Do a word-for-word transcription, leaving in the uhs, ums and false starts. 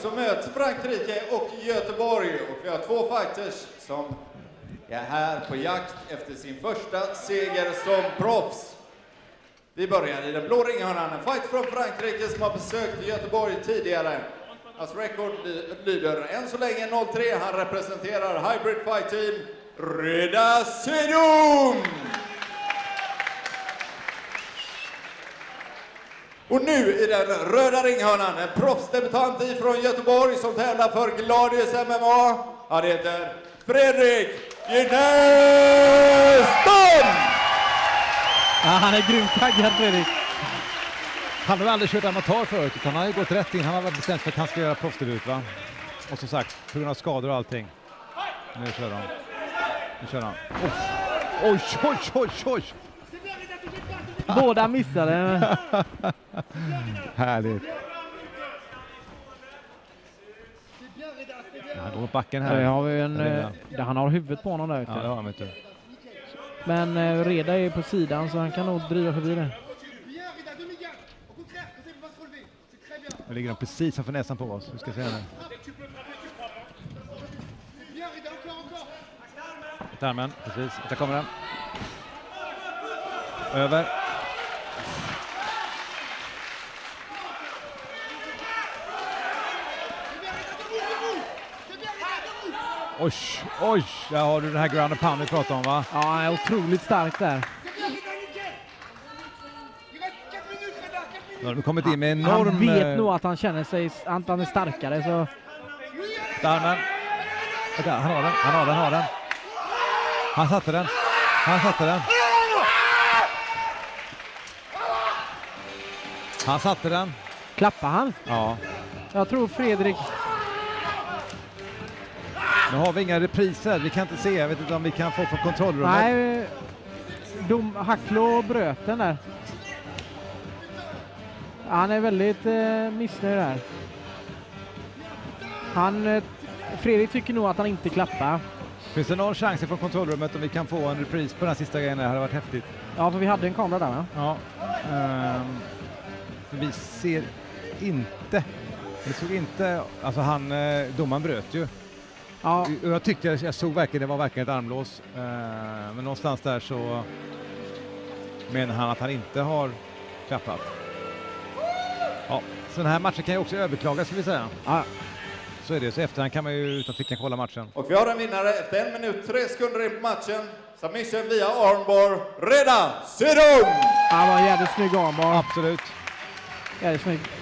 så möts Frankrike och Göteborg. Och vi har två fighters som är här på jakt efter sin första seger som proffs. Vi börjar i den blå ringhörnan. En fight från Frankrike som har besökt Göteborg tidigare. Hans rekord lyder än så länge noll tre. Han representerar Hybrid Fight Team Reda Sedum. Och nu i den röda ringhörnan en proffsdebutant ifrån Göteborg som tävlar för Gladius M M A. Han heter Fredrik Ginnestam! Ja, han är grymt taggad, Fredrik. Han har aldrig kört amatör förut, utan han har ju gått rätt in. Han har varit bestämt för att han ska göra proffsdebut, va? Och som sagt, på grund av skador och allting. Nu kör han. Nu kör han. Oj, oj, oj, oj, oj. Båda missade. Härligt. Han går på backen här. Där har vi en, där han har huvudet på honom där ute. Ja, det har han, vet du. Men uh, Reda är på sidan så han kan nog driva förbi det. Nu ligger de precis framför näsan på oss. Vi ska se nu. Tarmen, precis. Där kommer den. Över. Oj, oj, där har du den här ground and pound vi pratade om, va? Ja, han är otroligt stark där. Nu har de kommit in med enorm... Han vet nog att han känner sig, att han är starkare, så... Darmen. Vänta, han har den, han har den, han har den. Han satte den, han satte den. Han satte den. Klappar han? Ja. Jag tror Fredrik... Nu har vi inga repriser, vi kan inte se, jag vet inte om vi kan få från kontrollrummet. Nej, dom, Hacklo bröt den där. Han är väldigt eh, missnöjd där. Han, eh, Fredrik tycker nog att han inte klappar. Finns det någon chans från kontrollrummet om vi kan få en repris på den här sista grejen? Det hade varit häftigt. Ja, för vi hade en kamera där, va? Ja. Um, för vi ser inte, vi såg inte, alltså han, eh, domaren bröt ju. Ja. Jag tyckte, jag, jag såg verkligen, det var verkligen ett armlås. Uh, men någonstans där så menar han att han inte har klappat. Ja, så den här matchen kan ju också överklagas, ska vi säga. Ja. Så är det, så efterhand kan man ju utan tvekan kolla matchen. Och vi har en vinnare efter en minut, tre sekunder in på matchen. Submission via armbar, Reda Sedum! Han var en jävligt snygg armbar. Absolut. Jävligt snygg.